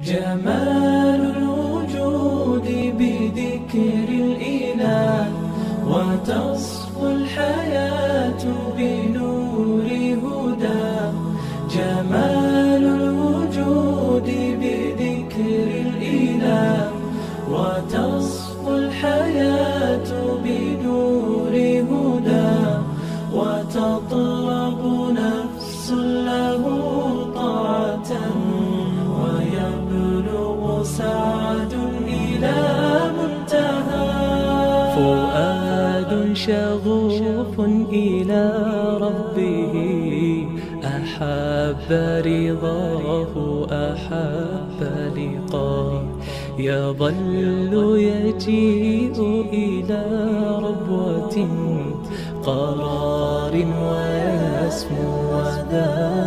جمال الوجود بذكر الإله، وتصفو الحياة بنور هداه. جمال الوجود بذكر الإله، وتصفو الحياة بنور هداه. وتطلب نفس له طاعة، ويبلغ سعد إلى منتهى. فؤاد شغوف إلى ربه، أحب رضاه أحب لقاه. يظل يجيء إلى ربوة قرار، ويسمو وذا